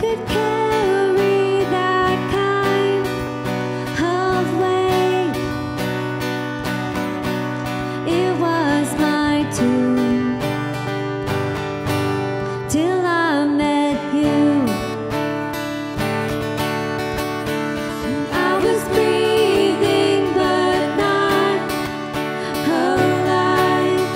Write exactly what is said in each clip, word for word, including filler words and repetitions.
could carry that kind of weight, it was my tomb till I met you. I was breathing but not alive,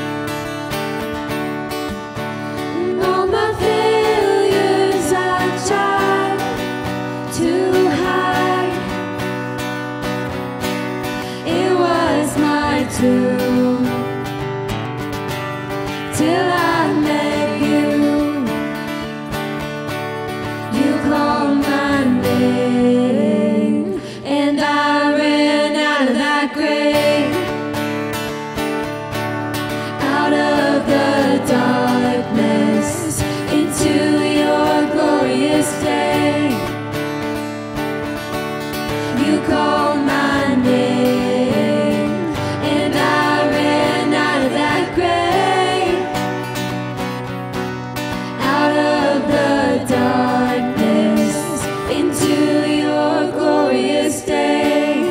and all my failures I tried to hide. It was my tomb till I met you. You called my name, and I ran out of that grave, out of the darkness into your glorious day. You called my name, and I ran out of that grave, out of the darkness into your glorious day.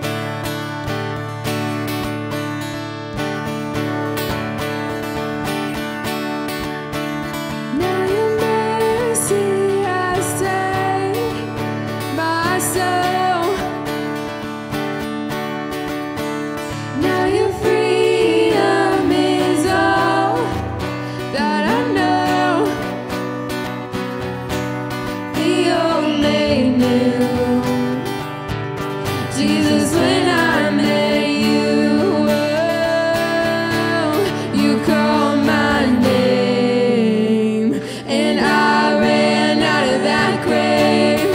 Now your mercy has saved my soul. Now your freedom is all that I know. The only knew Jesus when I met you. Oh, you called my name, and I ran out of that grave,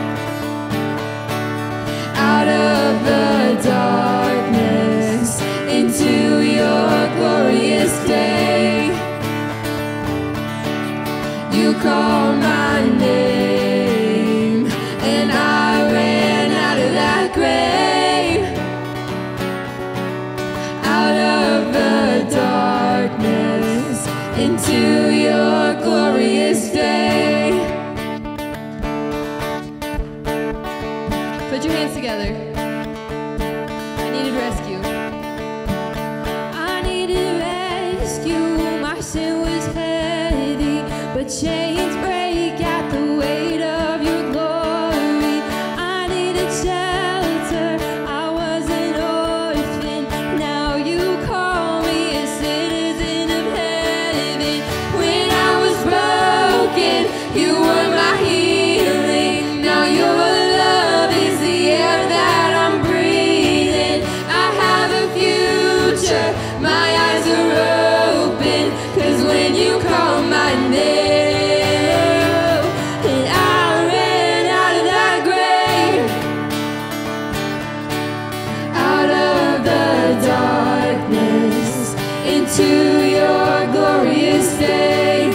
out of the darkness into your glorious day. You called my name, and I ran out of that grave, out of the darkness into your glorious day. Put your hands together. I needed rescue. I needed rescue. My sin was heavy, but chains break at the weight of your glory. I needed shelter. I was an orphan. Now you call me a citizen of heaven. When I was broken, you were my healing. Now your love is the air that I'm breathing. I have a future. My eyes are open, 'cause when you call my name, and I ran out of that grave, out of the darkness into your glorious day.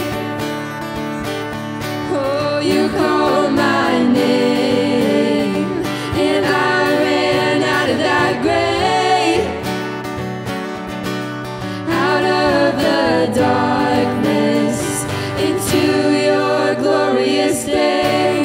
Oh, you called my name, and I ran out of that grave, out of the darkness into your glorious day.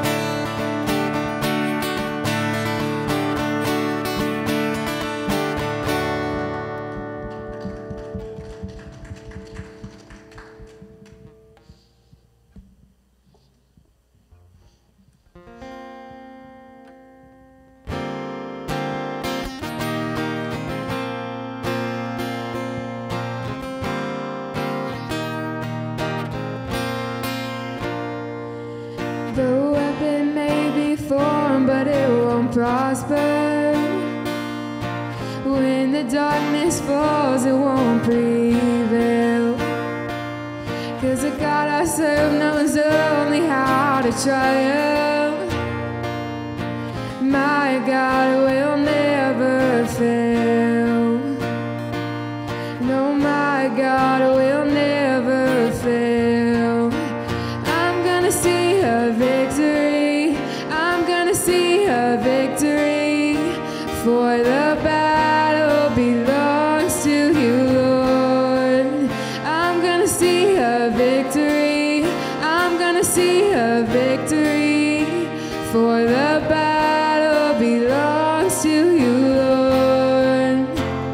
The weapon may be formed, but it won't prosper. When the darkness falls, it won't prevail. 'Cause the God I serve knows only how to triumph. My God will never fail. No, my God will never fail. I'm gonna see a victory. I'm gonna see a victory. For the battle belongs to you, Lord. I'm gonna see a victory. I'm gonna see a victory, for the battle belongs to you, Lord.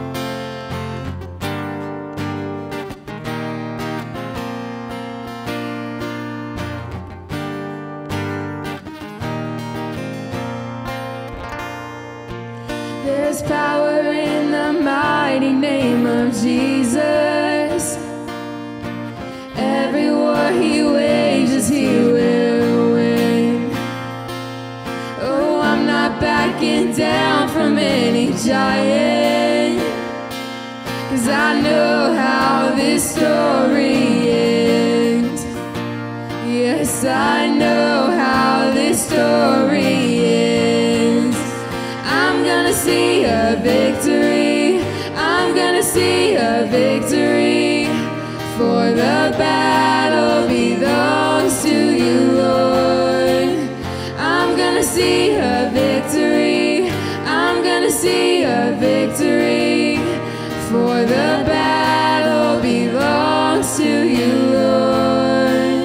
There's power in the mighty name of Jesus. Every war he wages, he will win. Oh, I'm not backing down from any giant, 'cause I know how this story ends. Yes, I know how this story ends. I'm gonna see a victory, I'm gonna see a victory, for the battle belongs to you, Lord. I'm gonna see a victory, I'm gonna see a victory, for the battle belongs to you, Lord.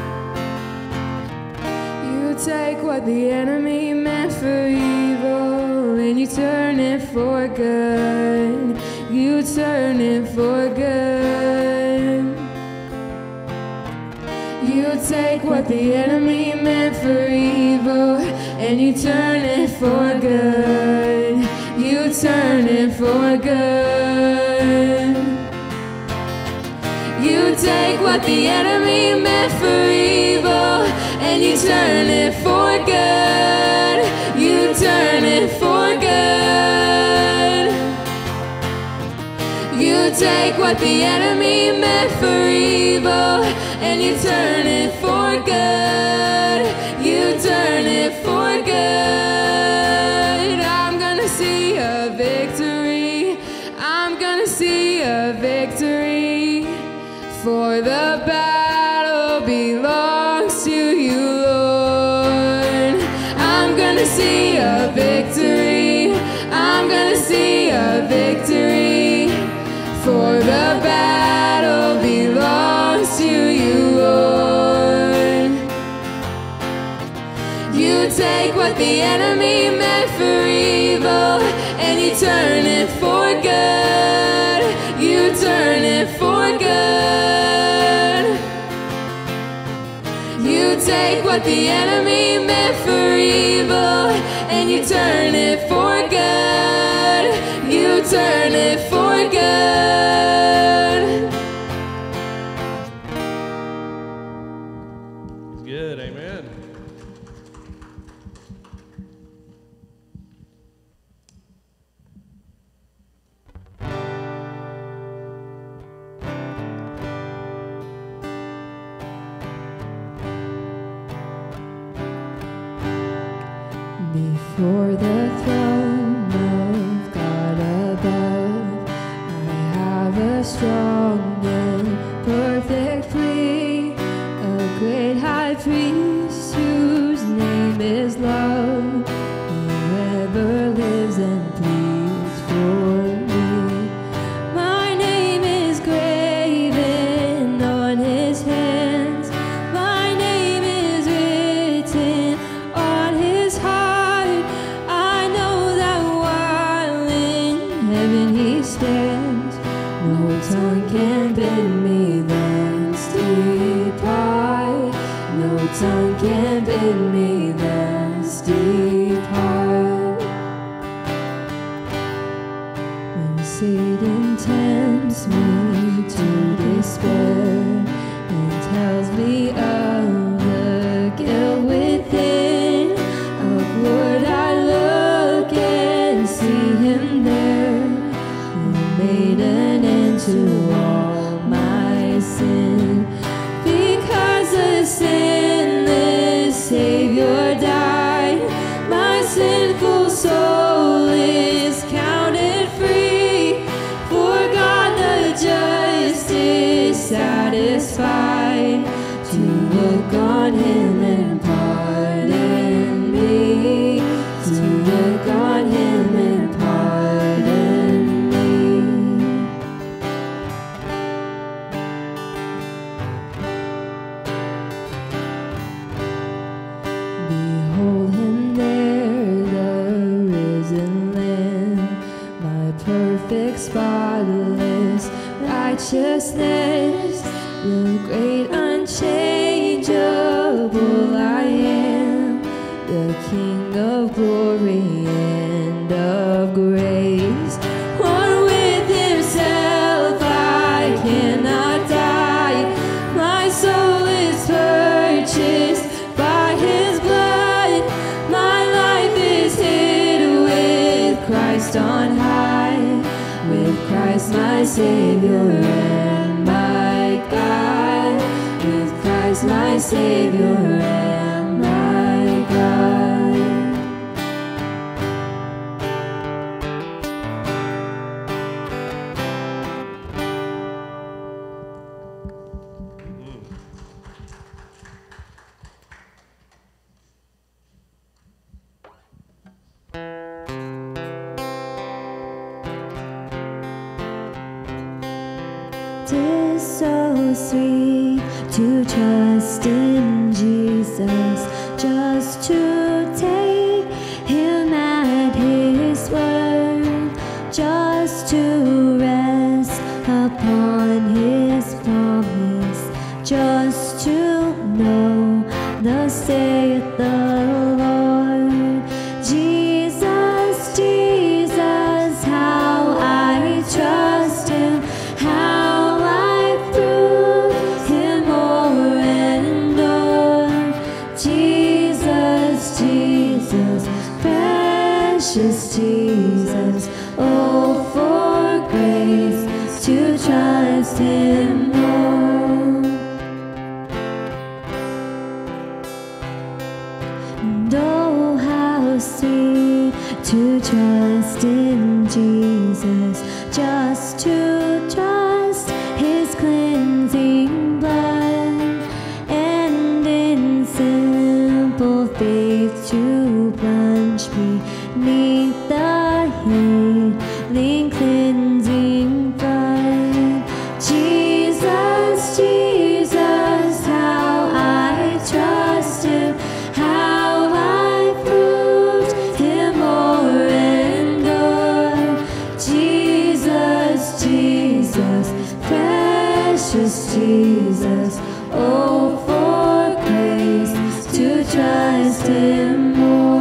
You take what the enemy meant for evil and you turn it for good. You turn it for good. You take what the enemy meant for evil and you turn it for good. You turn it for good. You take what the enemy meant for evil and you turn it for good. You turn it for good. You take what the enemy meant for evil and you turn it for good. You turn it for good. I'm gonna see a victory, I'm gonna see a victory, for the battle belongs to you, Lord. I'm gonna see a victory, I'm gonna see a victory, for the battle belongs to you, Lord. You take what the enemy meant for evil and you turn it for good. You turn it for good. You take what the enemy meant for evil and you turn it for good. You turn it for good. Good, amen. Before the throne of God above, I have a strong and perfect plea, a great high priest whose name is love, whoever lives and pleads for me. My name is graven on his hands, my name is written on his heart. I know that while in heaven he stands, no tongue can bid me thence depart. No tongue can bid me thence depart. When Satan tempts me to despair and tells me of the guilt within, of Lord I look and see him there, who made an end to all my sin. Because the sinless Savior died, my sinful soul is counted free, for God the just is satisfied to look on him and pardon me, to look on him and pardon me. the great unchangeable I am, the King of glory and of grace. One with himself, I cannot die. My soul is purchased by his blood. My life is hid with Christ on high, with Christ my Savior and my God, with Christ my Savior and my God. Tis so sweet to trust in Jesus, just to take him at his word, just to rest upon his promise, just to know thus saith the Lord. Jesus, Jesus, how I trust him, how Jesus, oh, for grace to trust him more. And oh, how sweet to trust in Jesus, just to trust his cleansing blood, and in simple faith to plunge me neath the healing, cleansing flood. Jesus, Jesus, how I trust him, how I've proved him o'er and o'er. Jesus, Jesus, precious Jesus, oh, for grace to trust him more.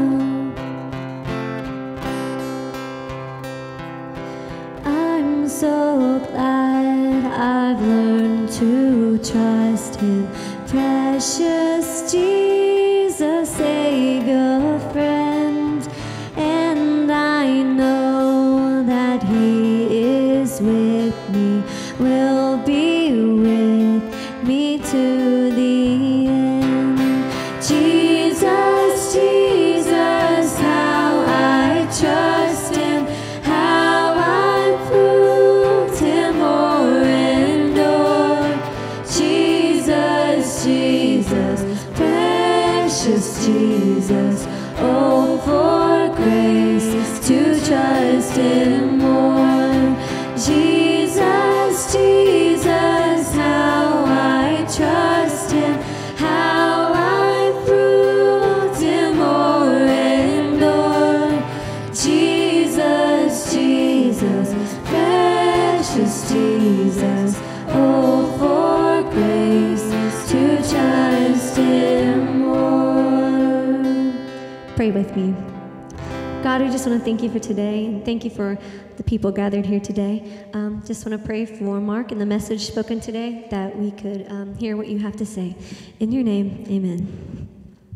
So glad I've learned to trust him, precious Jesus, Savior, friend, and I know that he is with me, will be with me to the end. Jesus, Jesus, how I trust him, how I proved him o'er and o'er. Jesus, Jesus, precious Jesus, oh, for grace to trust him more. Jesus, Jesus, how I trust him, how I proved him o'er and o'er. Jesus, Jesus, precious Jesus, oh, for grace to trust him more. Pray with me. God, we just want to thank you for today, and thank you for the people gathered here today. Um, just want to pray for Mark and the message spoken today, that we could um, hear what you have to say. In your name, amen.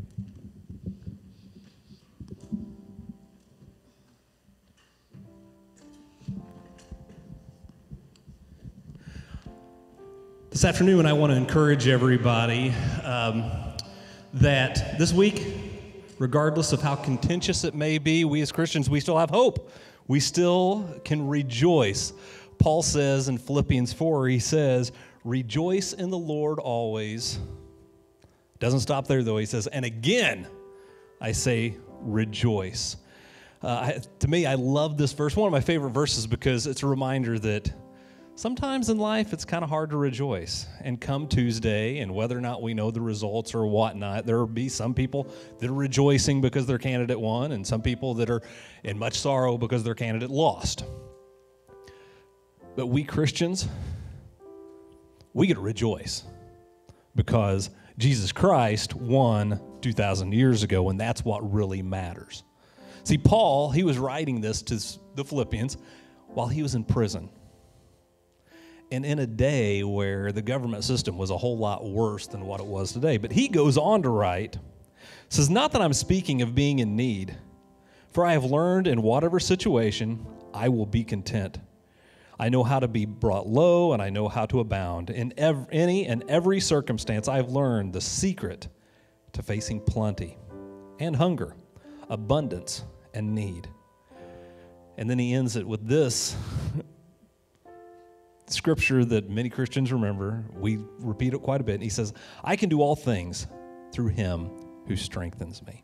This afternoon, I want to encourage everybody um, that this week, regardless of how contentious it may be, we as Christians, we still have hope. We still can rejoice. Paul says in Philippians four, he says, rejoice in the Lord always. Doesn't stop there, though. He says, and again, I say rejoice. Uh, to me, I love this verse. One of my favorite verses because it's a reminder that sometimes in life, it's kind of hard to rejoice. And come Tuesday, and whether or not we know the results or whatnot, there will be some people that are rejoicing because their candidate won, and some people that are in much sorrow because their candidate lost. But we Christians, we get to rejoice because Jesus Christ won two thousand years ago, and that's what really matters. See, Paul, he was writing this to the Philippians while he was in prison. And in a day where the government system was a whole lot worse than what it was today. But he goes on to write, says, not that I'm speaking of being in need, for I have learned in whatever situation I will be content. I know how to be brought low, and I know how to abound. In ev- any and every circumstance, I've learned the secret to facing plenty and hunger, abundance and need. And then he ends it with this scripture that many Christians remember. We repeat it quite a bit. And he says, I can do all things through him who strengthens me.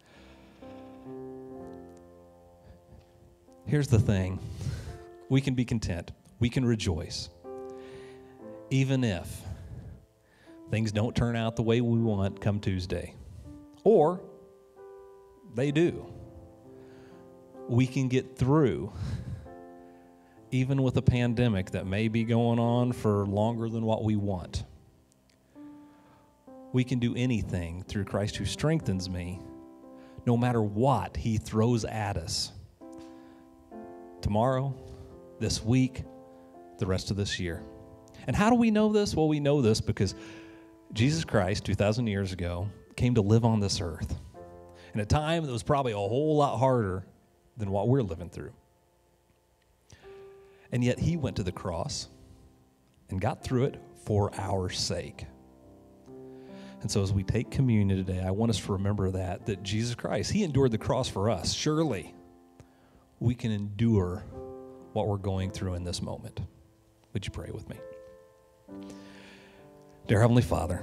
Here's the thing. We can be content. We can rejoice. Even if things don't turn out the way we want come Tuesday. Or they do. We can get through even with a pandemic that may be going on for longer than what we want. We can do anything through Christ who strengthens me, no matter what he throws at us. Tomorrow, this week, the rest of this year. And how do we know this? Well, we know this because Jesus Christ, two thousand years ago, came to live on this earth in a time that was probably a whole lot harder than what we're living through. And yet he went to the cross and got through it for our sake. And so as we take communion today, I want us to remember that, that Jesus Christ, he endured the cross for us. Surely we can endure what we're going through in this moment. Would you pray with me? Dear Heavenly Father,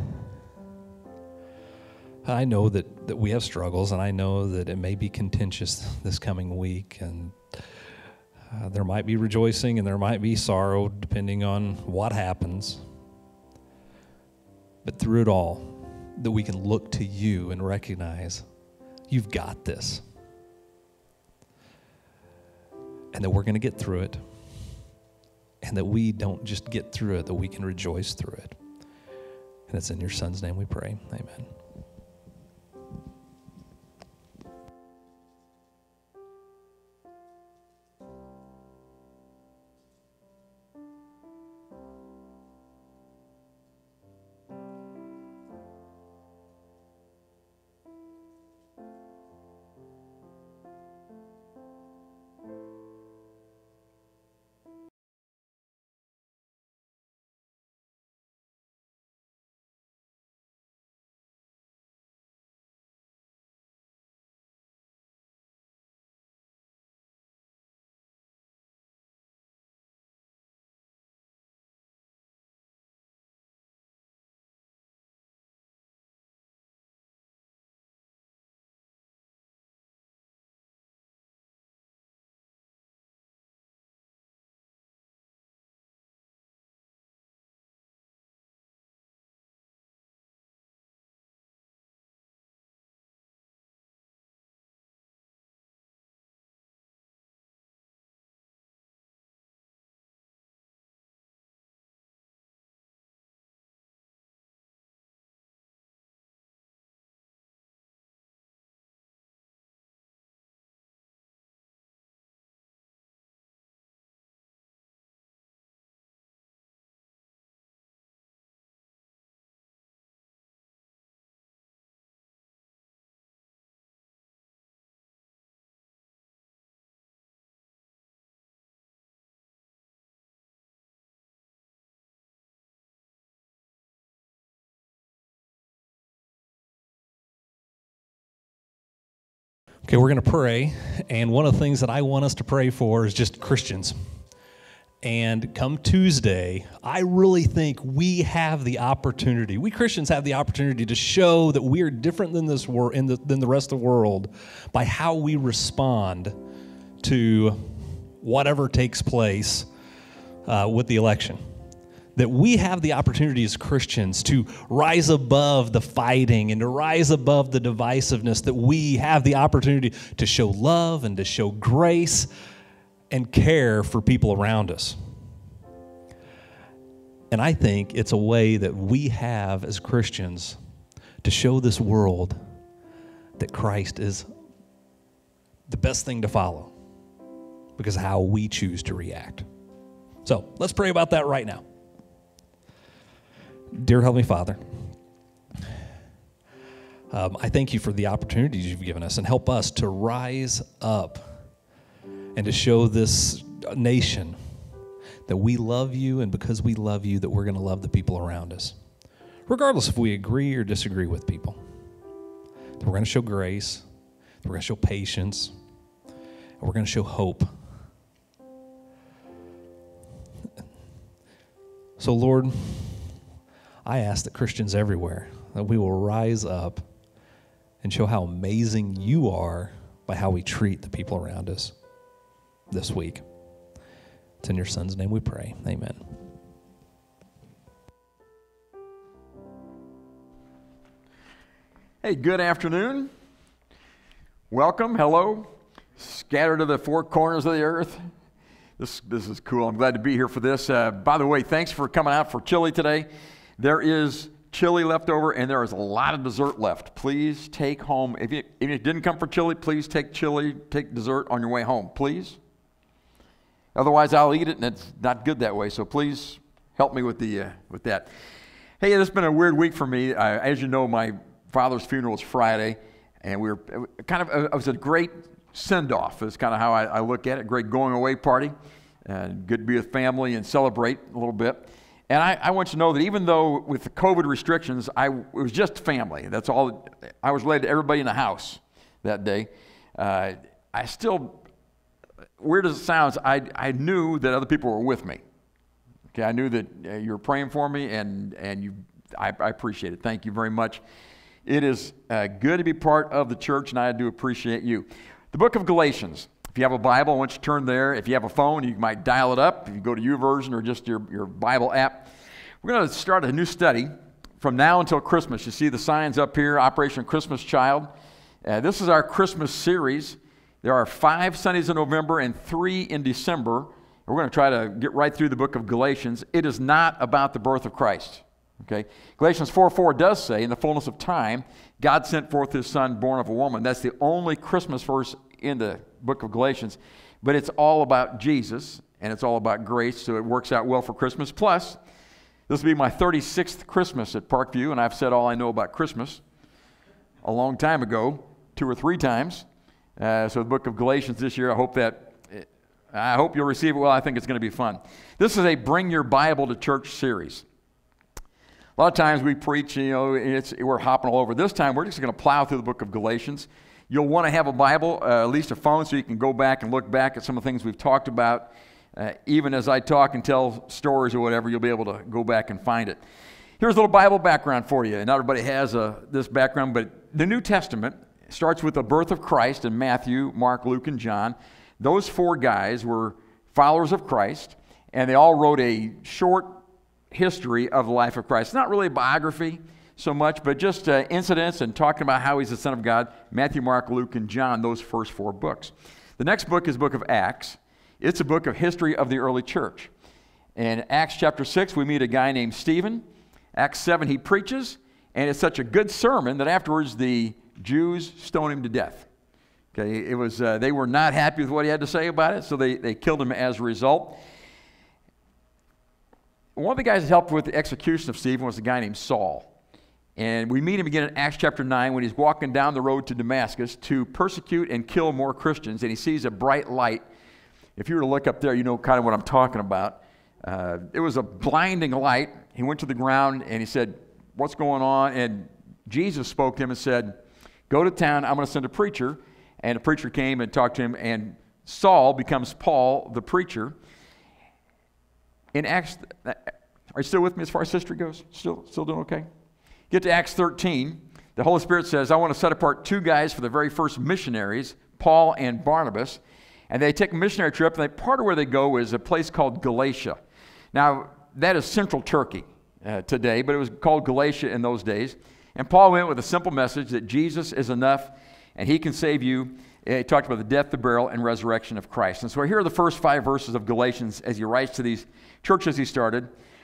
I know that, that we have struggles, and I know that it may be contentious this coming week, and Uh, there might be rejoicing and there might be sorrow depending on what happens. But through it all, that we can look to you and recognize you've got this. And that we're going to get through it. And that we don't just get through it, that we can rejoice through it. And it's in your Son's name we pray. Amen. Okay, we're going to pray, and one of the things that I want us to pray for is just Christians. And come Tuesday, I really think we have the opportunity, we Christians have the opportunity to show that we are different than this wor- in the, than the rest of the world by how we respond to whatever takes place uh, with the election. That we have the opportunity as Christians to rise above the fighting and to rise above the divisiveness, that we have the opportunity to show love and to show grace and care for people around us. And I think it's a way that we have as Christians to show this world that Christ is the best thing to follow because of how we choose to react. So let's pray about that right now. Dear Heavenly Father, um, I thank you for the opportunities you've given us, and help us to rise up and to show this nation that we love you, and because we love you, that we're going to love the people around us, regardless if we agree or disagree with people. That we're going to show grace, that we're going to show patience, and we're going to show hope. So, Lord, I ask that Christians everywhere, that we will rise up and show how amazing you are by how we treat the people around us this week. It's in your Son's name we pray. Amen. Hey, good afternoon. Welcome. Hello. Scattered to the four corners of the earth. This, this is cool. I'm glad to be here for this. Uh, by the way, thanks for coming out for chili today. There is chili left over, and there is a lot of dessert left. Please take home. If you, if you didn't come for chili, please take chili, take dessert on your way home, please. Otherwise, I'll eat it, and it's not good that way. So please help me with the uh, with that. Hey, this has been a weird week for me. Uh, as you know, my father's funeral was Friday, and we were kind of. It was a great send-off. Is kind of how I, I look at it. Great going-away party, and good to be with family and celebrate a little bit. And I, I want you to know that even though with the COVID restrictions, I it was just family. That's all. I was related to everybody in the house that day. Uh, I still. Weird as it sounds, I, I knew that other people were with me. Okay, I knew that uh, you were praying for me, and and you, I, I appreciate it. Thank you very much. It is uh, good to be part of the church, and I do appreciate you. The book of Galatians. If you have a Bible, I want you to turn there. If you have a phone, you might dial it up. If you go to YouVersion or just your, your Bible app. We're going to start a new study from now until Christmas. You see the signs up here, Operation Christmas Child. Uh, this is our Christmas series. There are five Sundays in November and three in December. We're going to try to get right through the book of Galatians. It is not about the birth of Christ. Okay? Galatians four four does say, in the fullness of time, God sent forth his son born of a woman. That's the only Christmas verse in the book of Galatians. But it's all about Jesus, and it's all about grace, so it works out well for Christmas. Plus, this will be my thirty-sixth Christmas at Parkview, and I've said all I know about Christmas a long time ago, two or three times. Uh, so the book of Galatians this year, I hope that, I hope you'll receive it well. I think it's going to be fun. This is a Bring Your Bible to Church series. A lot of times we preach, you know, it's, we're hopping all over. This time we're just going to plow through the book of Galatians. You'll want to have a Bible, uh, at least a phone, so you can go back and look back at some of the things we've talked about. Uh, even as I talk and tell stories or whatever, you'll be able to go back and find it. Here's a little Bible background for you. Not everybody has uh, this background, but the New Testament starts with the birth of Christ in Matthew, Mark, Luke, and John. Those four guys were followers of Christ, and they all wrote a short history of the life of Christ. Not really a biography so much, but just uh, incidents and talking about how he's the Son of God. Matthew, Mark, Luke, and John, those first four books. The next book is the book of Acts. It's a book of history of the early church. In Acts chapter six, we meet a guy named Stephen. Acts seven, he preaches, and it's such a good sermon that afterwards the Jews stoned him to death. Okay, it was uh, they were not happy with what he had to say about it, so they, they killed him as a result. One of the guys that helped with the execution of Stephen was a guy named Saul. And we meet him again in Acts chapter nine when he's walking down the road to Damascus to persecute and kill more Christians, and he sees a bright light. If you were to look up there, you know kind of what I'm talking about. Uh, it was a blinding light. He went to the ground and he said, "What's going on?" And Jesus spoke to him and said, "Go to town, I'm going to send a preacher." And a preacher came and talked to him, and Saul becomes Paul, the preacher. In Acts, are you still with me as far as history goes? Still, still doing okay? Get to Acts thirteen. The Holy Spirit says, I want to set apart two guys for the very first missionaries, Paul and Barnabas. And they take a missionary trip, and they, part of where they go is a place called Galatia. Now, that is central Turkey uh, today, but it was called Galatia in those days. And Paul went with a simple message that Jesus is enough, and he can save you. He talked about the death, the burial, and resurrection of Christ. And so here are the first five verses of Galatians as he writes to these churches he started.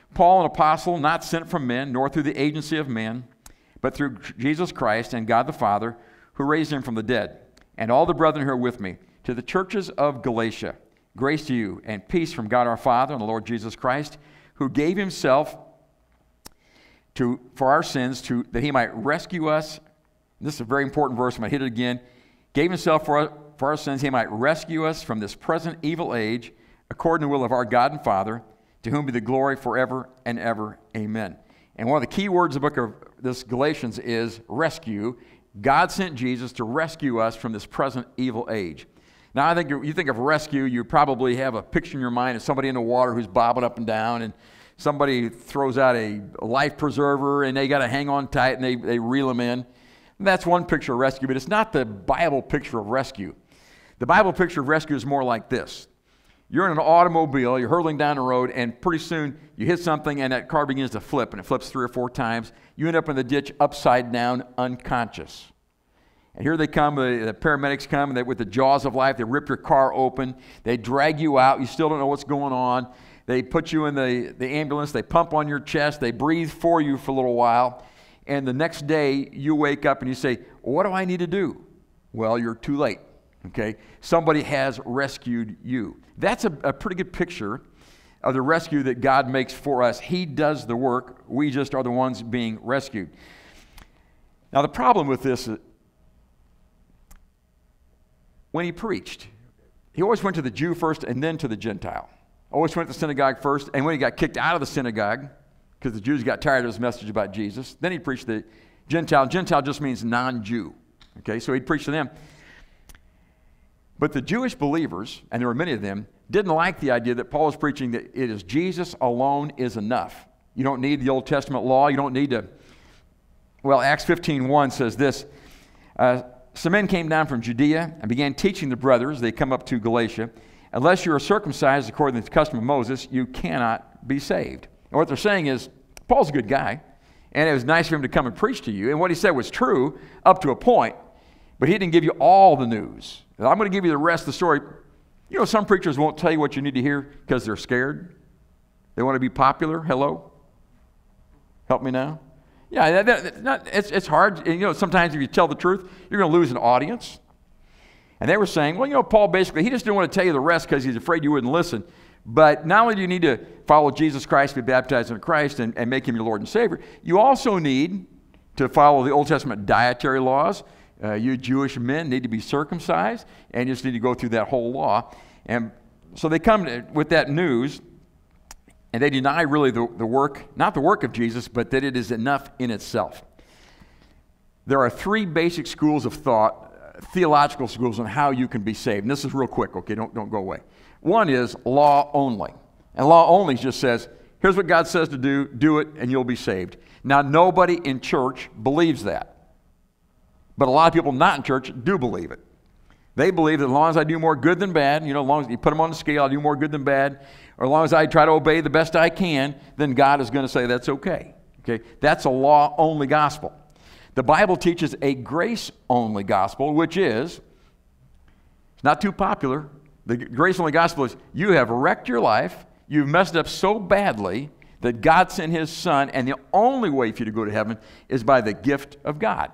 Paul, an apostle, not sent from men, nor through the agency of men, but through Jesus Christ and God the Father, who raised him from the dead, and all the brethren who are with me, to the churches of Galatia, grace to you and peace from God our Father and the Lord Jesus Christ, who gave himself to, for our sins, to, that he might rescue us. This is a very important verse. I'm going to hit it again. Gave himself for our, for our sins, he might rescue us from this present evil age, according to the will of our God and Father, to whom be the glory forever and ever. Amen. And one of the key words of the book of this Galatians is rescue. God sent Jesus to rescue us from this present evil age. Now, I think you think of rescue, you probably have a picture in your mind of somebody in the water who's bobbing up and down, and somebody throws out a life preserver, and they got to hang on tight, and they, they reel them in. And that's one picture of rescue, but it's not the Bible picture of rescue. The Bible picture of rescue is more like this. You're in an automobile, you're hurtling down the road, and pretty soon you hit something, and that car begins to flip, and it flips three or four times. You end up in the ditch upside down, unconscious. And here they come, the, the paramedics come, and they, with the jaws of life, they rip your car open, they drag you out, you still don't know what's going on. They put you in the, the ambulance, they pump on your chest, they breathe for you for a little while, and the next day you wake up and you say, what do I need to do? Well, you're too late, okay? Somebody has rescued you. That's a, a pretty good picture of the rescue that God makes for us. He does the work, we just are the ones being rescued. Now the problem with this is, when he preached, he always went to the Jew first and then to the Gentile. Always went to the synagogue first, and when he got kicked out of the synagogue, because the Jews got tired of his message about Jesus, then he preached the Gentile. Gentile just means non-Jew. Okay, so he'd preach to them. But the Jewish believers, and there were many of them, didn't like the idea that Paul was preaching that it is Jesus alone is enough. You don't need the Old Testament law. You don't need to. Well, Acts fifteen one says this. Uh, Some men came down from Judea and began teaching the brothers. They come up to Galatia. Unless you are circumcised according to the custom of Moses, you cannot be saved. And what they're saying is, Paul's a good guy, and it was nice for him to come and preach to you. And what he said was true up to a point, but he didn't give you all the news. And I'm going to give you the rest of the story. You know, some preachers won't tell you what you need to hear because they're scared. They want to be popular. Hello? Help me now? Yeah, that, that, not, it's, it's hard. And, you know, sometimes if you tell the truth, you're going to lose an audience. And they were saying, well, you know, Paul basically, he just didn't want to tell you the rest because he's afraid you wouldn't listen. But not only do you need to follow Jesus Christ, be baptized in Christ, and, and make him your Lord and Savior, you also need to follow the Old Testament dietary laws. Uh, you Jewish men need to be circumcised, and you just need to go through that whole law. And so they come to, with that news, and they deny really the, the work, not the work of Jesus, but that it is enough in itself. There are three basic schools of thought, uh, theological schools on how you can be saved. And this is real quick, okay? Don't, don't go away. One is law only. And law only just says, here's what God says to do, do it, and you'll be saved. Now, nobody in church believes that. But a lot of people not in church do believe it. They believe that as long as I do more good than bad, you know, as long as you put them on the scale, I do more good than bad, or as long as I try to obey the best I can, then God is going to say that's okay. Okay? That's a law-only gospel. The Bible teaches a grace-only gospel, which is, it's not too popular. The grace-only gospel is you have wrecked your life, you've messed up so badly that God sent his son, and the only way for you to go to heaven is by the gift of God.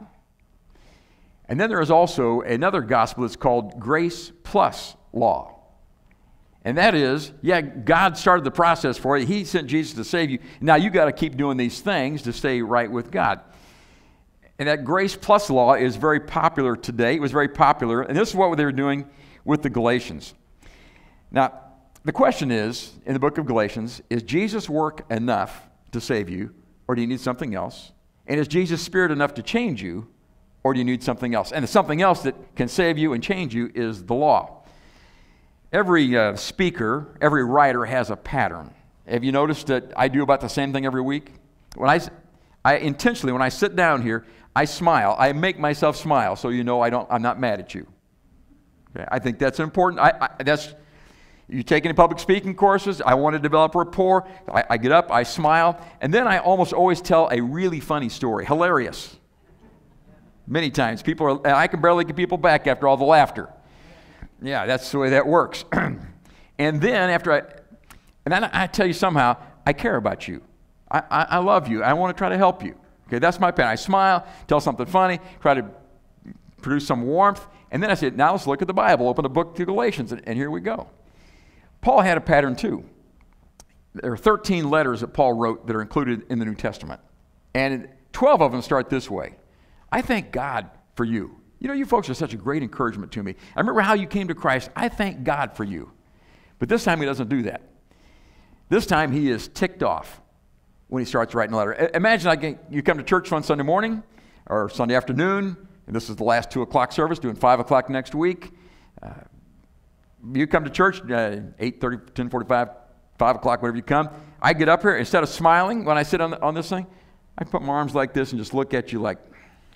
And then there is also another gospel that's called grace plus law. And that is, yeah, God started the process for you. He sent Jesus to save you. Now you got to keep doing these things to stay right with God. And that grace plus law is very popular today. It was very popular. And this is what they were doing with the Galatians. Now, the question is, in the book of Galatians, is Jesus' work enough to save you, or do you need something else? And is Jesus' Spirit enough to change you, or do you need something else? And the something else that can save you and change you is the law. Every uh, speaker, every writer has a pattern. Have you noticed that I do about the same thing every week? When I, I intentionally, when I sit down here, I smile. I make myself smile so you know I don't, I'm not mad at you. Okay? I think that's important. I, I, that's, you take any public speaking courses, I want to develop rapport. I, I get up, I smile, and then I almost always tell a really funny story, hilarious. Many times. People are, I can barely get people back after all the laughter. Yeah, that's the way that works. And then after I, and then I tell you somehow, I care about you. I, I, I love you. I want to try to help you. Okay, that's my pattern. I smile, tell something funny, try to produce some warmth, and then I said, now let's look at the Bible. Open the book to Galatians, and, and here we go. Paul had a pattern too. There are thirteen letters that Paul wrote that are included in the New Testament, and twelve of them start this way. I thank God for you. You know, you folks are such a great encouragement to me. I remember how you came to Christ. I thank God for you. But this time he doesn't do that. This time he is ticked off when he starts writing a letter. Imagine I you come to church on Sunday morning or Sunday afternoon, and this is the last two o'clock service, doing five o'clock next week. Uh, you come to church, uh, eight thirty, ten forty-five, five o'clock, whatever you come. I get up here, instead of smiling when I sit on, the, on this thing, I put my arms like this and just look at you like,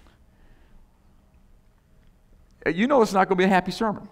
you know it's not going to be a happy sermon.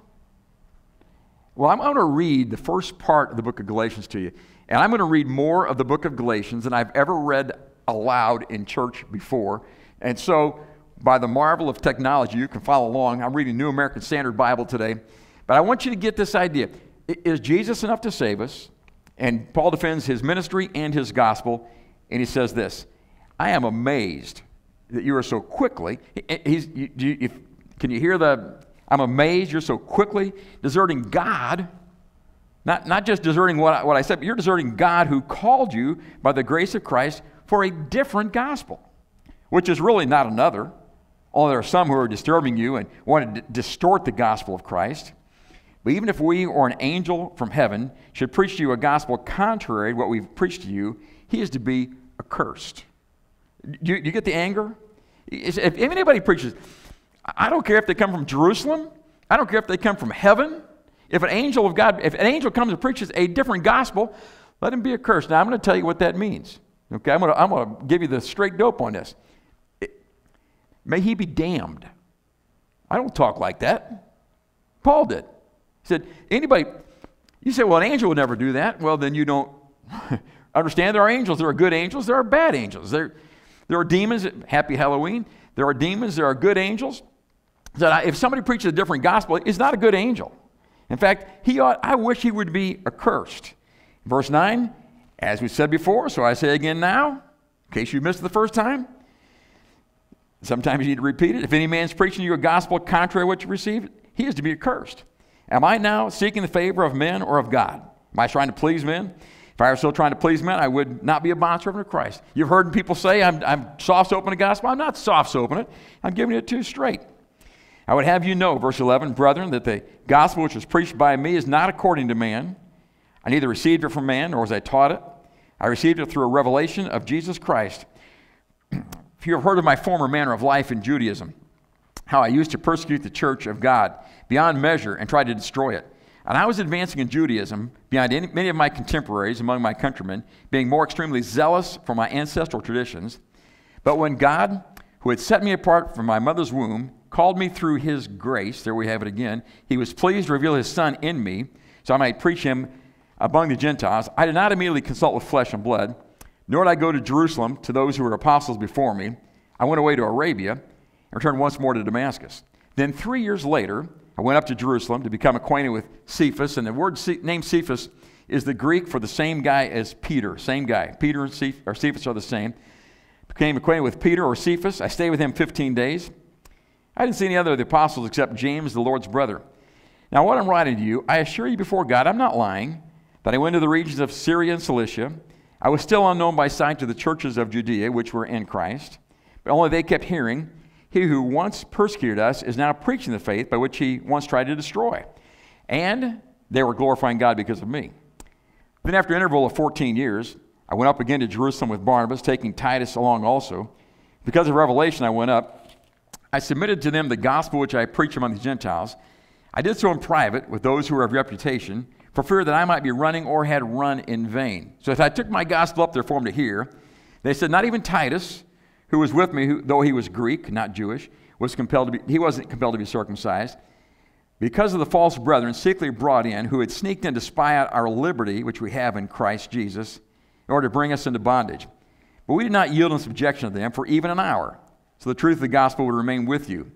Well, I'm going to read the first part of the book of Galatians to you. And I'm going to read more of the book of Galatians than I've ever read aloud in church before. And so, by the marvel of technology, you can follow along. I'm reading New American Standard Bible today. But I want you to get this idea. Is Jesus enough to save us? And Paul defends his ministry and his gospel. And he says this, I am amazed that you are so quickly, he's, you, you, if, can you hear the, I'm amazed you're so quickly deserting God. Not, not just deserting what I, what I said, but you're deserting God who called you by the grace of Christ for a different gospel, which is really not another. Only there are some who are disturbing you and want to d- distort the gospel of Christ. But even if we or an angel from heaven should preach to you a gospel contrary to what we've preached to you, he is to be accursed. Do you, you get the anger? If anybody preaches, I don't care if they come from Jerusalem. I don't care if they come from heaven. If an angel of God, if an angel comes and preaches a different gospel, let him be accursed. Now, I'm going to tell you what that means. Okay, I'm going to, I'm going to give you the straight dope on this. It, may he be damned. I don't talk like that. Paul did. He said, anybody, you say, well, an angel would never do that. Well, then you don't understand there are angels. There are good angels. There are bad angels. There, there are demons. Happy Halloween. There are demons. There are good angels. That if somebody preaches a different gospel, it's not a good angel. In fact, he ought, I wish he would be accursed. Verse nine, as we said before, so I say again now, in case you missed it the first time, sometimes you need to repeat it. If any man's preaching you a gospel contrary to what you received, he is to be accursed. Am I now seeking the favor of men or of God? Am I trying to please men? If I were still trying to please men, I would not be a bondservant of Christ. You've heard people say, I'm, I'm soft-soaping the gospel. I'm not soft-soaping it. I'm giving it to you straight. I would have you know, verse eleven, brethren, that the gospel which was preached by me is not according to man. I neither received it from man, nor was I taught it. I received it through a revelation of Jesus Christ. If you have heard of my former manner of life in Judaism, how I used to persecute the church of God beyond measure and tried to destroy it. And I was advancing in Judaism beyond any, many of my contemporaries among my countrymen, being more extremely zealous for my ancestral traditions. But when God, who had set me apart from my mother's womb, called me through his grace, there we have it again, he was pleased to reveal his Son in me, so I might preach him among the Gentiles. I did not immediately consult with flesh and blood, nor did I go to Jerusalem to those who were apostles before me. I went away to Arabia and returned once more to Damascus. Then three years later, I went up to Jerusalem to become acquainted with Cephas, and the word Ce- name Cephas is the Greek for the same guy as Peter, same guy. Peter and Ceph- or Cephas are the same. Became acquainted with Peter or Cephas. I stayed with him fifteen days. I didn't see any other of the apostles except James, the Lord's brother. Now, what I'm writing to you, I assure you before God, I'm not lying, that I went to the regions of Syria and Cilicia. I was still unknown by sight to the churches of Judea, which were in Christ, but only they kept hearing, he who once persecuted us is now preaching the faith by which he once tried to destroy. And they were glorifying God because of me. Then after an interval of fourteen years, I went up again to Jerusalem with Barnabas, taking Titus along also. Because of revelation, I went up. I submitted to them the gospel which I preach among the Gentiles. I did so in private with those who were of reputation, for fear that I might be running or had run in vain. So if I took my gospel up there for them to hear, they said, not even Titus, who was with me, who, though he was Greek, not Jewish, was compelled to be, he wasn't compelled to be circumcised, because of the false brethren secretly brought in, who had sneaked in to spy out our liberty, which we have in Christ Jesus, in order to bring us into bondage. But we did not yield in subjection to them for even an hour, so the truth of the gospel would remain with you.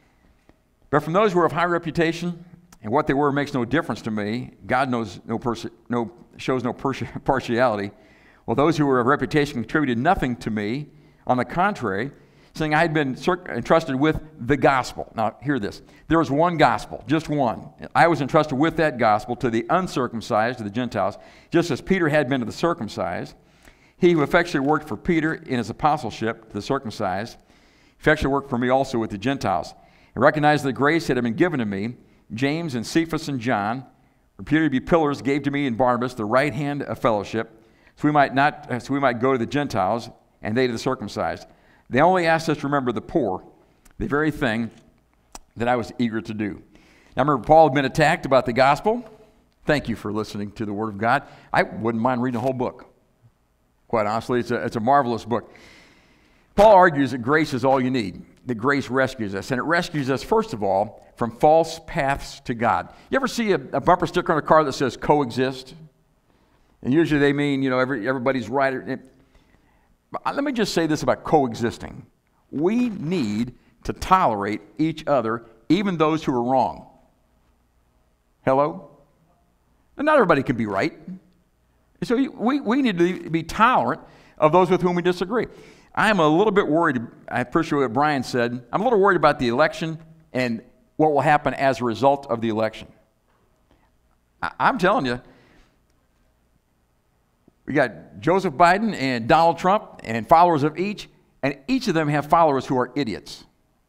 But from those who are of high reputation, and what they were makes no difference to me, God knows no, persi- no shows no persi- partiality. Well, those who were of reputation contributed nothing to me. On the contrary, saying I had been entrusted with the gospel. Now, hear this. There was one gospel, just one. I was entrusted with that gospel to the uncircumcised, to the Gentiles, just as Peter had been to the circumcised. He who effectually worked for Peter in his apostleship to the circumcised, effectually worked for me also with the Gentiles. And recognized the grace that had been given to me, James and Cephas and John, reputed to be pillars, gave to me and Barnabas the right hand of fellowship, so we might not, so we might go to the Gentiles and they to the circumcised. They only asked us to remember the poor, the very thing that I was eager to do. Now remember, Paul had been attacked about the gospel. Thank you for listening to the Word of God. I wouldn't mind reading the whole book. Quite honestly, it's a, it's a marvelous book. Paul argues that grace is all you need, that grace rescues us. And it rescues us, first of all, from false paths to God. You ever see a, a bumper sticker on a car that says coexist? And usually they mean, you know, every, everybody's right. It, let me just say this about coexisting. We need to tolerate each other, even those who are wrong. Hello? And not everybody can be right. So we, we need to be tolerant of those with whom we disagree. I'm a little bit worried. I appreciate what Brian said. I'm a little worried about the election and what will happen as a result of the election. I, I'm telling you, we got Joseph Biden and Donald Trump and followers of each, and each of them have followers who are idiots.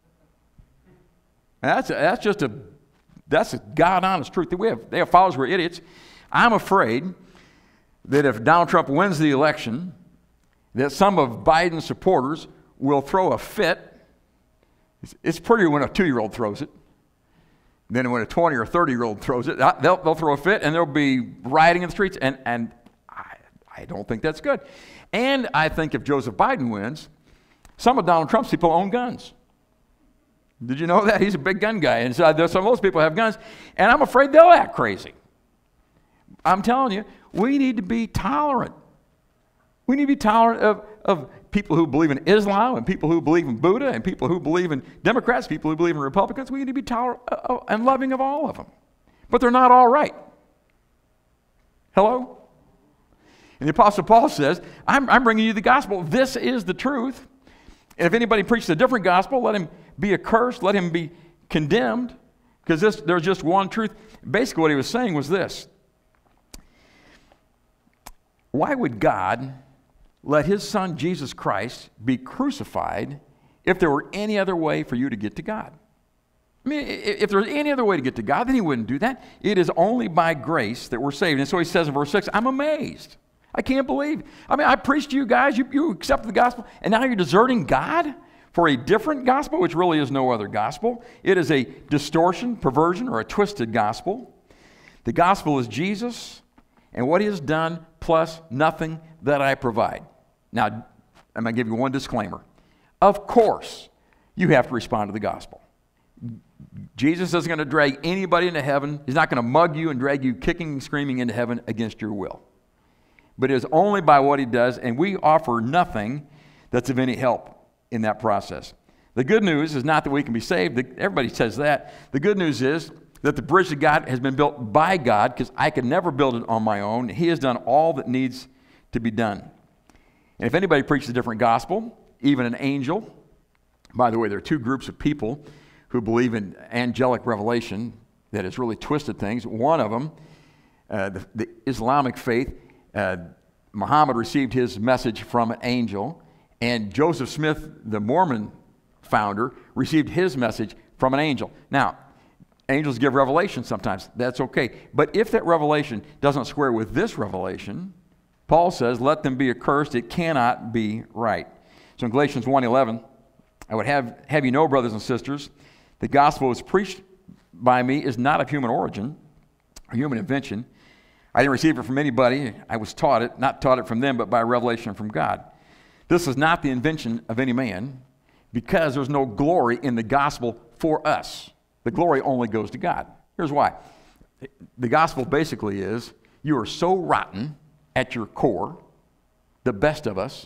And that's, a, that's just a, that's a God-honest truth. We have, they have followers who are idiots. I'm afraid that if Donald Trump wins the election, that some of Biden's supporters will throw a fit. It's, it's prettier when a two-year-old throws it than when a twenty or thirty-year-old throws it. They'll, they'll throw a fit, and they'll be rioting in the streets, and, and I, I don't think that's good. And I think if Joseph Biden wins, some of Donald Trump's people own guns. Did you know that? He's a big gun guy, and so some of those people have guns, and I'm afraid they'll act crazy. I'm telling you, we need to be tolerant. We need to be tolerant of, of people who believe in Islam and people who believe in Buddha and people who believe in Democrats, people who believe in Republicans. We need to be tolerant and loving of all of them. But they're not all right. Hello? And the Apostle Paul says, I'm, I'm bringing you the gospel. This is the truth. And if anybody preaches a different gospel, let him be accursed, let him be condemned, because this, there's just one truth. Basically what he was saying was this. Why would God let his son Jesus Christ be crucified if there were any other way for you to get to God? I mean, if there was any other way to get to God, then he wouldn't do that. It is only by grace that we're saved. And so he says in verse six, I'm amazed. I can't believe. I mean, I preached to you guys, you, you accepted the gospel, and now you're deserting God for a different gospel, which really is no other gospel. It is a distortion, perversion, or a twisted gospel. The gospel is Jesus and what he has done plus nothing that I provide. Now, I'm going to give you one disclaimer. Of course, you have to respond to the gospel. Jesus isn't going to drag anybody into heaven. He's not going to mug you and drag you kicking and screaming into heaven against your will. But it is only by what he does, and we offer nothing that's of any help in that process. The good news is not that we can be saved. Everybody says that. The good news is that the bridge to God has been built by God, because I could never build it on my own. He has done all that needs to be done. And if anybody preaches a different gospel, even an angel, by the way, there are two groups of people who believe in angelic revelation that has really twisted things. One of them, uh, the, the Islamic faith, uh, Muhammad received his message from an angel, and Joseph Smith, the Mormon founder, received his message from an angel. Now, angels give revelation sometimes. That's okay. But if that revelation doesn't square with this revelation, Paul says, let them be accursed. It cannot be right. So in Galatians one eleven, I would have, have you know, brothers and sisters, the gospel was preached by me is not of human origin or human invention. I didn't receive it from anybody. I was taught it, not taught it from them, but by revelation from God. This is not the invention of any man, because there's no glory in the gospel for us. The glory only goes to God. Here's why. The gospel basically is, you are so rotten at your core, the best of us.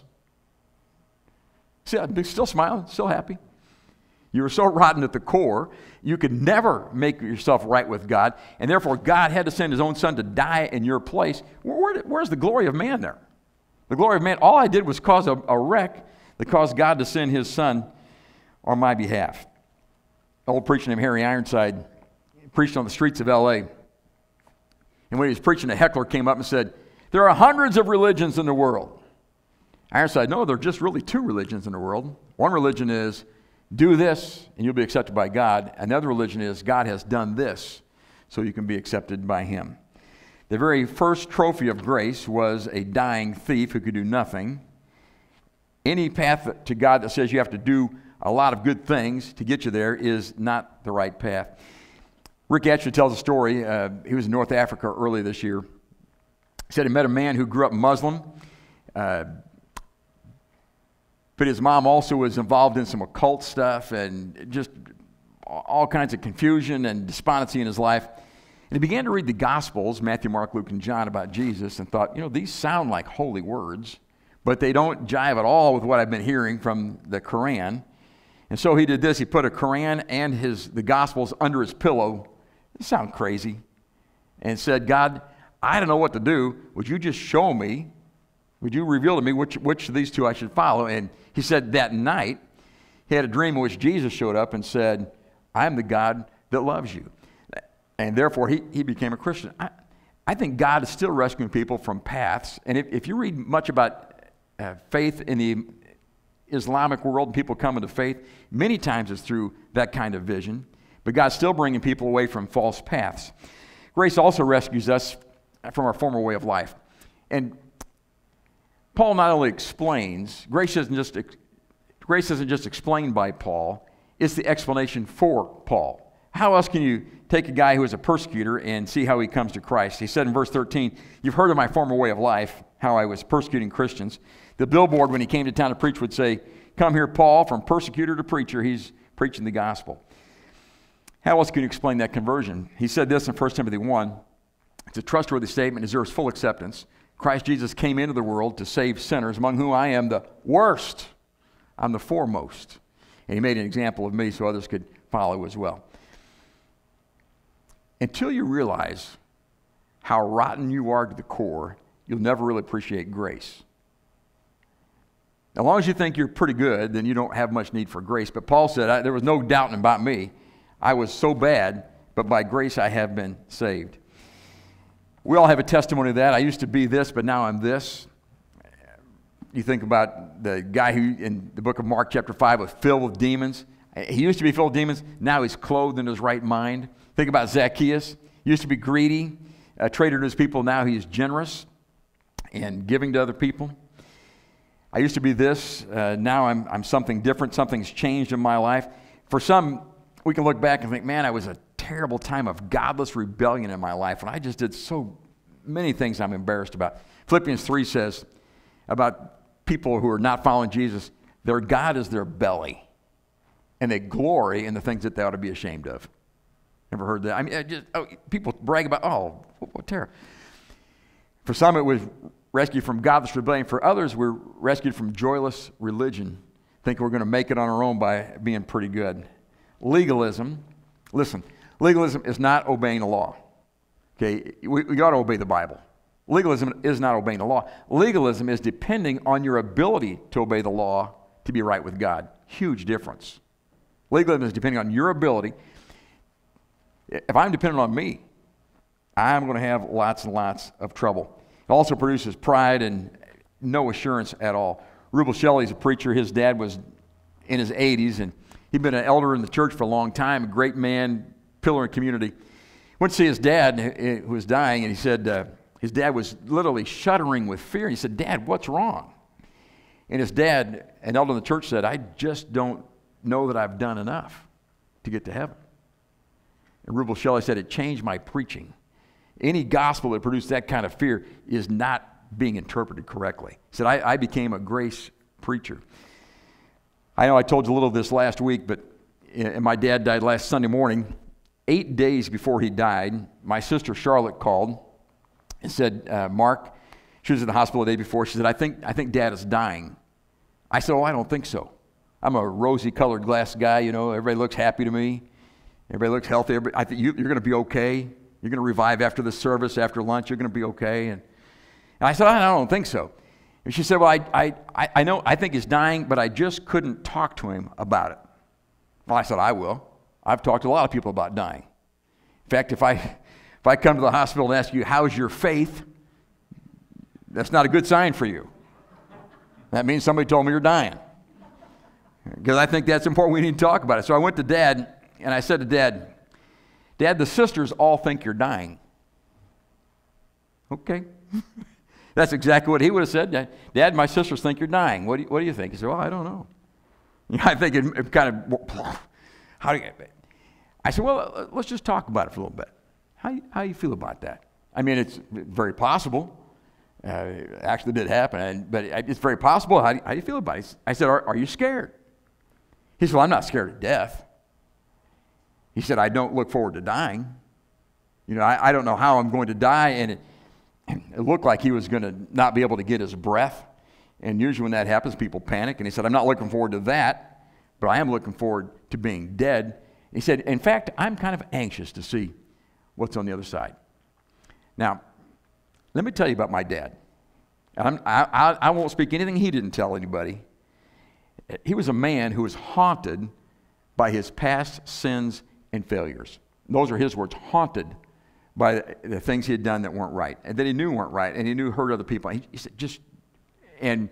See, I'm still smiling, still happy. You were so rotten at the core, you could never make yourself right with God, and therefore God had to send his own son to die in your place. Where, where, where's the glory of man there? The glory of man, all I did was cause a, a wreck that caused God to send his son on my behalf. An old preacher named Harry Ironside preached on the streets of L A. And when he was preaching, a heckler came up and said, there are hundreds of religions in the world. Ironside, no, there are just really two religions in the world. One religion is, do this and you'll be accepted by God. Another religion is, God has done this so you can be accepted by him. The very first trophy of grace was a dying thief who could do nothing. Any path to God that says you have to do a lot of good things to get you there is not the right path. Rick actually tells a story. Uh, he was in North Africa early this year. He said he met a man who grew up Muslim, uh, but his mom also was involved in some occult stuff and just all kinds of confusion and despondency in his life. And he began to read the Gospels, Matthew, Mark, Luke, and John, about Jesus, and thought, you know, these sound like holy words, but they don't jive at all with what I've been hearing from the Quran. And so he did this. He put a Quran and his the Gospels under his pillow. It sounds crazy. And said, God, I don't know what to do. Would you just show me? Would you reveal to me which, which of these two I should follow? And he said that night, he had a dream in which Jesus showed up and said, I'm the God that loves you. And therefore, he, he became a Christian. I, I think God is still rescuing people from paths. And if, if you read much about uh, faith in the Islamic world and people coming to faith, many times it's through that kind of vision. But God's still bringing people away from false paths. Grace also rescues us from our former way of life. And Paul not only explains, grace isn't just, grace isn't just explained by Paul, it's the explanation for Paul. How else can you take a guy who is a persecutor and see how he comes to Christ? He said in verse thirteen, you've heard of my former way of life, how I was persecuting Christians. The billboard when he came to town to preach would say, come here, Paul, from persecutor to preacher. He's preaching the gospel. How else can you explain that conversion? He said this in First Timothy one. It's a trustworthy statement, deserves full acceptance. Christ Jesus came into the world to save sinners, among whom I am the worst. I'm the foremost. And he made an example of me so others could follow as well. Until you realize how rotten you are to the core, you'll never really appreciate grace. As long as you think you're pretty good, then you don't have much need for grace. But Paul said, I, there was no doubting about me. I was so bad, but by grace I have been saved. We all have a testimony of that. I used to be this, but now I'm this. You think about the guy who, in the book of Mark chapter five, was filled with demons. He used to be filled with demons. Now he's clothed in his right mind. Think about Zacchaeus. He used to be greedy, a traitor to his people. Now he is generous and giving to other people. I used to be this. Uh, now I'm, I'm something different. Something's changed in my life. For some, we can look back and think, man, I was a terrible time of godless rebellion in my life, and I just did so many things I'm embarrassed about. Philippians three says about people who are not following Jesus, their God is their belly, and they glory in the things that they ought to be ashamed of. Ever heard that? I mean, I just, oh, people brag about, oh, what, what terror. For some, it was rescued from godless rebellion. For others, we're rescued from joyless religion, think we're going to make it on our own by being pretty good. Legalism, listen, legalism is not obeying the law. Okay, we, we got to obey the Bible. Legalism is not obeying the law. Legalism is depending on your ability to obey the law to be right with God. Huge difference. Legalism is depending on your ability. If I'm dependent on me, I'm going to have lots and lots of trouble. It also produces pride and no assurance at all. Rubel Shelley's a preacher. His dad was in his eighties, and he'd been an elder in the church for a long time, a great man, pillar in community. Went to see his dad, who was dying, and he said uh, his dad was literally shuddering with fear. He said, Dad, what's wrong? And his dad, an elder in the church, said, I just don't know that I've done enough to get to heaven. And Rubel Shelley said, it changed my preaching. Any gospel that produced that kind of fear is not being interpreted correctly. He said, I, I became a grace preacher. I know I told you a little of this last week, but and my dad died last Sunday morning. Eight days before he died, my sister Charlotte called and said, uh, Mark, she was at the hospital the day before. She said, I think, I think Dad is dying. I said, oh, I don't think so. I'm a rosy-colored glass guy, you know. Everybody looks happy to me. Everybody looks healthy. Everybody, I think you, you're going to be okay. You're going to revive after the service, after lunch. You're going to be okay. And, and I said, I don't think so. And she said, well, I, I, I know, I think he's dying, but I just couldn't talk to him about it. Well, I said, I will. I've talked to a lot of people about dying. In fact, if I, if I come to the hospital and ask you, how's your faith? That's not a good sign for you. That means somebody told me you're dying. Because I think that's important. We need to talk about it. So I went to Dad, and I said to Dad, Dad, the sisters all think you're dying. Okay. That's exactly what he would have said. Dad, my sisters think you're dying. What do you, what do you think? He said, well, I don't know. I think it, it kind of, how do you, I said, well, let's just talk about it for a little bit. How, how do you feel about that? I mean, it's very possible. Uh, it actually did happen, and, but it's very possible. How do, you, how do you feel about it? I said, are, are you scared? He said, well, I'm not scared of death. He said, I don't look forward to dying. You know, I, I don't know how I'm going to die, and it, it looked like he was going to not be able to get his breath. And usually when that happens, people panic. And he said, I'm not looking forward to that, but I am looking forward to being dead. He said, in fact, I'm kind of anxious to see what's on the other side. Now, let me tell you about my dad. I'm, I, I, I won't speak anything he didn't tell anybody. He was a man who was haunted by his past sins and failures. Those are his words, haunted by the, the things he had done that weren't right, and that he knew weren't right, and he knew hurt other people. He, he said, just, and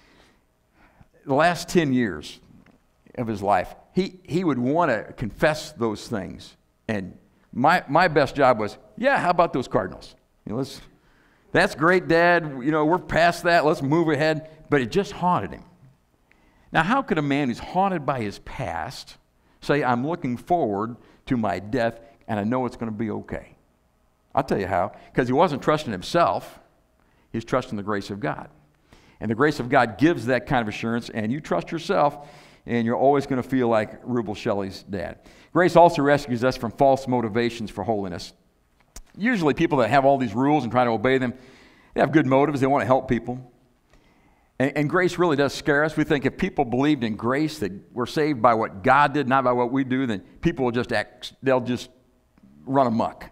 the last ten years of his life, he, he would want to confess those things. And my, my best job was, yeah, how about those Cardinals? You know, let's, that's great, Dad. You know, we're past that. Let's move ahead. But it just haunted him. Now, how could a man who's haunted by his past say, I'm looking forward to my death, and I know it's going to be okay? I'll tell you how. Because he wasn't trusting himself. He's trusting the grace of God. And the grace of God gives that kind of assurance, and you trust yourself, and you're always going to feel like Rubel Shelley's dad. Grace also rescues us from false motivations for holiness. Usually people that have all these rules and try to obey them, they have good motives. They want to help people. And, and grace really does scare us. We think if people believed in grace, that we're saved by what God did, not by what we do, then people will just act, they'll just run amok.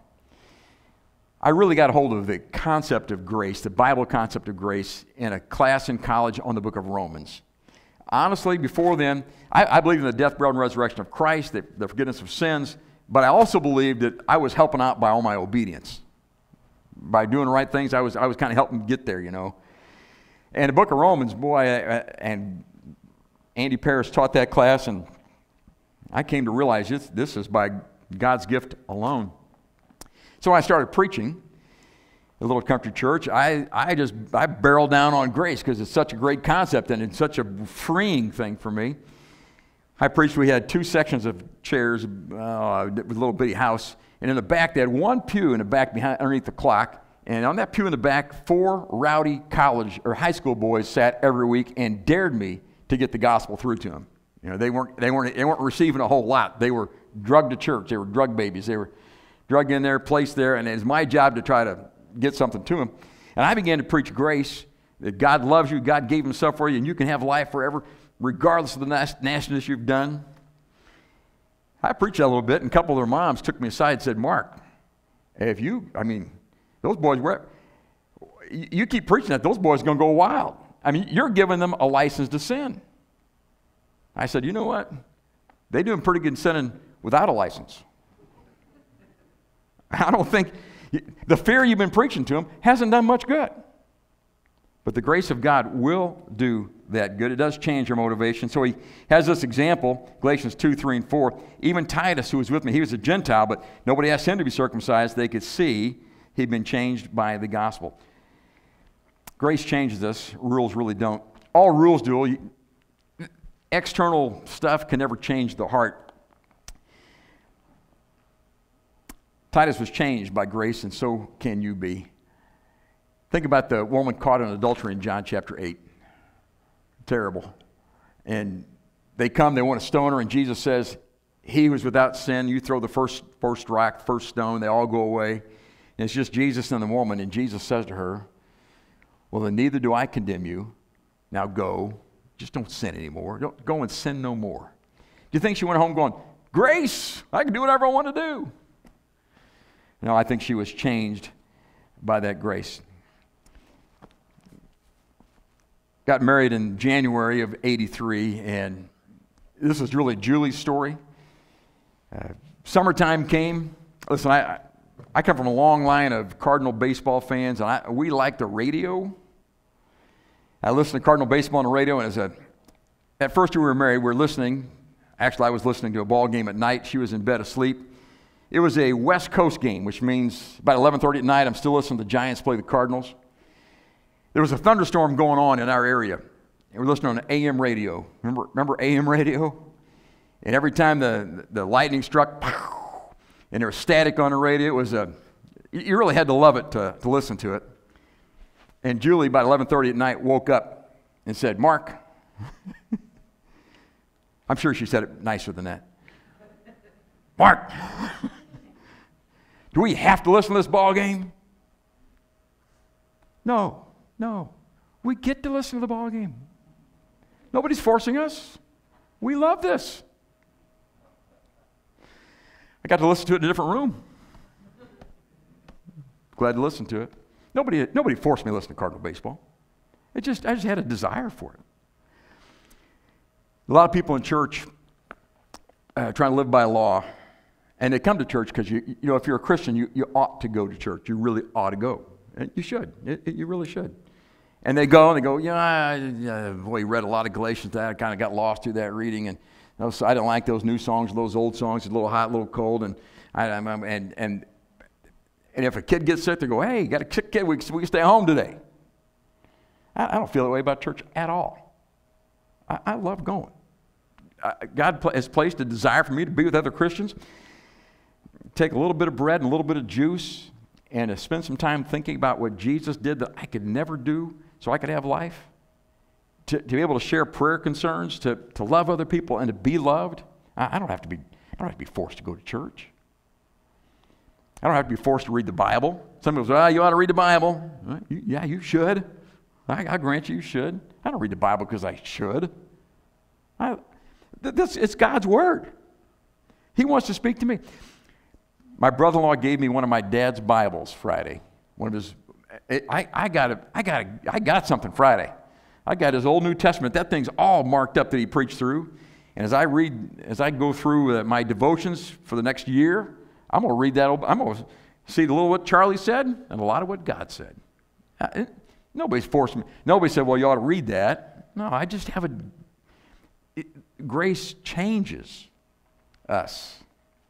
I really got a hold of the concept of grace, the Bible concept of grace, in a class in college on the book of Romans. Honestly, before then, I, I believed in the death, burial, and resurrection of Christ, the, the forgiveness of sins, but I also believed that I was helping out by all my obedience. By doing the right things, I was, I was kind of helping get there, you know. And the book of Romans, boy, I, and Andy Parrish taught that class, and I came to realize this, this is by God's gift alone. So when I started preaching at a little country church, I, I just I barreled down on grace because it's such a great concept and it's such a freeing thing for me. I preached, we had two sections of chairs uh, with a little bitty house, and in the back they had one pew in the back behind underneath the clock, and on that pew in the back, four rowdy college or high school boys sat every week and dared me to get the gospel through to them. You know, they weren't they weren't they weren't receiving a whole lot. They were drugged to church. They were drug babies. They were drugged in there, placed there, and it was my job to try to get something to them. And I began to preach grace, that God loves you, God gave himself for you, and you can have life forever, regardless of the nastiness you've done. I preached that a little bit, and a couple of their moms took me aside and said, Mark, if you, I mean, those boys, were, you keep preaching that, those boys are going to go wild. I mean, you're giving them a license to sin. I said, you know what? They doing pretty good sinning without a license. I don't think, the fear you've been preaching to them hasn't done much good. But the grace of God will do that good. It does change your motivation. So he has this example, Galatians two, three, and four. Even Titus, who was with me, he was a Gentile, but nobody asked him to be circumcised. They could see he'd been changed by the gospel. Grace changes us. Rules really don't. All rules do. External stuff can never change the heart. Titus was changed by grace, and so can you be. Think about the woman caught in adultery in John chapter eight. Terrible. And they come, they want to stone her, and Jesus says, he who is without sin, you throw the first, first rock, first stone, they all go away. And it's just Jesus and the woman, and Jesus says to her, well, then neither do I condemn you. Now go. Just don't sin anymore. Don't go and sin no more. Do you think she went home going, grace, I can do whatever I want to do? No, I think she was changed by that grace. got married in January of eighty-three, and this is really Julie's story. Uh, summertime came. Listen, I I come from a long line of Cardinal baseball fans, and I, we like the radio. I listened to Cardinal baseball on the radio, and as a, at first we were married, we were listening. Actually, I was listening to a ball game at night. She was in bed asleep. It was a West Coast game, which means about eleven thirty at night, I'm still listening to the Giants play the Cardinals. There was a thunderstorm going on in our area, and we're listening on A M radio. Remember, remember A M radio? And every time the, the lightning struck, and there was static on the radio, it was a, you really had to love it to, to listen to it. And Julie, about eleven thirty at night, woke up and said, "Mark," I'm sure she said it nicer than that. "Mark, do we have to listen to this ball game?" No, no. We get to listen to the ball game. Nobody's forcing us. We love this. I got to listen to it in a different room. Glad to listen to it. Nobody, nobody forced me to listen to Cardinal baseball. It just, I just had a desire for it. A lot of people in church uh, trying to live by law, and they come to church because you, you know, if you're a Christian, you, you ought to go to church. You really ought to go. And you should. It, it, you really should. And they go and they go, "Yeah, I, uh, boy, read a lot of Galatians. That I kind of got lost through that reading, and I didn't like those new songs, those old songs. It's a little hot, a little cold, and I, I'm, I'm, and and." And if a kid gets sick, they go, "Hey, you got a sick kid, we, we can stay home today." I, I don't feel that way about church at all. I, I love going. I, God pl- has placed a desire for me to be with other Christians, take a little bit of bread and a little bit of juice, and to spend some time thinking about what Jesus did that I could never do so I could have life. To, to be able to share prayer concerns, to, to love other people, and to be loved. I, I don't have to be, I don't have to be forced to go to church. I don't have to be forced to read the Bible. Some people say, "Oh, you ought to read the Bible." Well, you, yeah, you should. I, I grant you, you should. I don't read the Bible because I should. I, this, it's God's Word. He wants to speak to me. My brother-in-law gave me one of my dad's Bibles Friday. One of his. I, I got a, I got a, I got something Friday. I got his Old New Testament. That thing's all marked up that he preached through. And as I read, as I go through uh, my devotions for the next year, I'm going to read that. I'm going to see a little what Charlie said and a lot of what God said. Uh, it, nobody's forced me. Nobody said, "Well, you ought to read that." No, I just have a, it, grace changes us.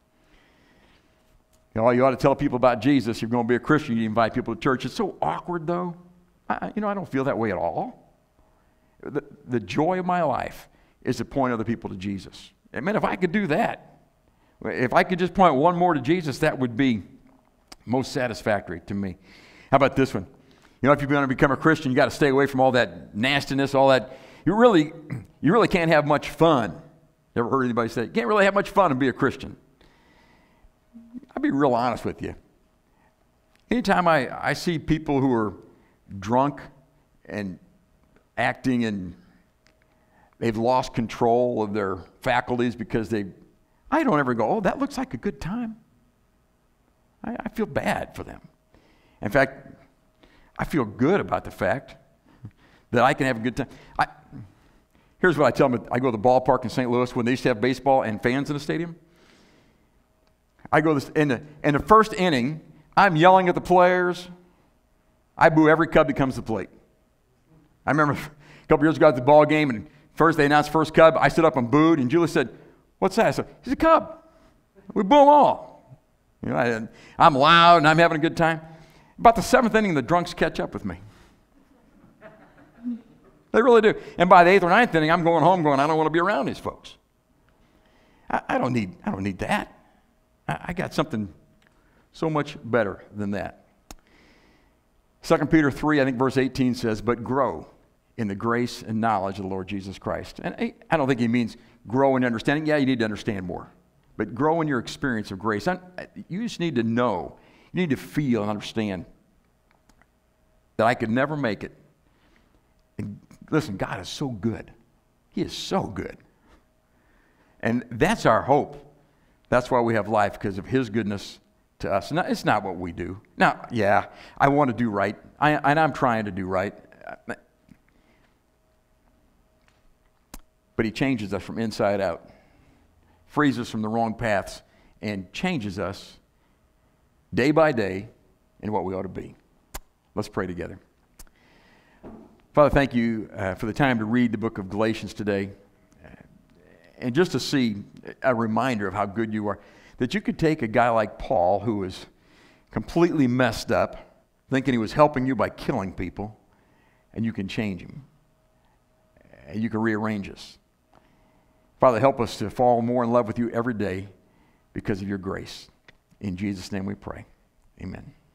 You know, you ought to tell people about Jesus. You're going to be a Christian. You invite people to church. It's so awkward, though. I, you know, I don't feel that way at all. The, the joy of my life is to point other people to Jesus. And man, if I could do that, if I could just point one more to Jesus, that would be most satisfactory to me. How about this one? You know, if you're going to become a Christian, you got to stay away from all that nastiness, all that. You really, you really can't have much fun. Ever heard anybody say, "You can't really have much fun and be a Christian"? I'll be real honest with you. Anytime I, I see people who are drunk and acting and they've lost control of their faculties because they, I don't ever go, "Oh, that looks like a good time." I, I feel bad for them. In fact, I feel good about the fact that I can have a good time. I, here's what I tell them. I go to the ballpark in Saint Louis when they used to have baseball and fans in the stadium. I go this, in the, in the first inning, I'm yelling at the players. I boo every Cub that comes to the plate. I remember a couple years ago at the ball game, and first they announced first Cub. I stood up and booed, and Julie said, "What's that?" I said, "He's a Cub. We boo them all." You know, I, I'm loud, and I'm having a good time. About the seventh inning, the drunks catch up with me. They really do. And by the eighth or ninth inning, I'm going home going, "I don't want to be around these folks." I, I don't need, I don't need that. I, I got something so much better than that. Second Peter three, I think verse eighteen says, "But grow in the grace and knowledge of the Lord Jesus Christ." And I, I don't think he means grow in understanding. Yeah, you need to understand more. But grow in your experience of grace. I, you just need to know. You need to feel and understand that I could never make it. And listen, God is so good. He is so good. And that's our hope. That's why we have life, because of his goodness to us. Now, it's not what we do. Now, yeah, I want to do right. I, and I'm trying to do right. but he changes us from inside out, frees us from the wrong paths, and changes us day by day in what we ought to be. Let's pray together. Father, thank you uh, for the time to read the book of Galatians today, uh, and just to see a reminder of how good you are, that you could take a guy like Paul, who was completely messed up, thinking he was helping you by killing people, and you can change him, and you can rearrange us. Father, help us to fall more in love with you every day because of your grace. In Jesus' name we pray. Amen.